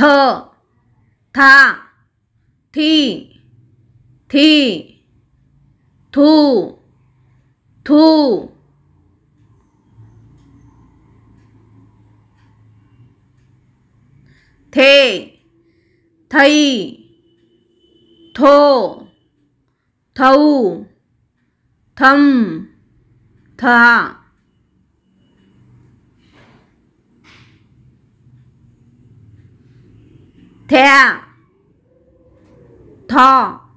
था थी थी थू थू थे थई थो थऊ थम था थ्या था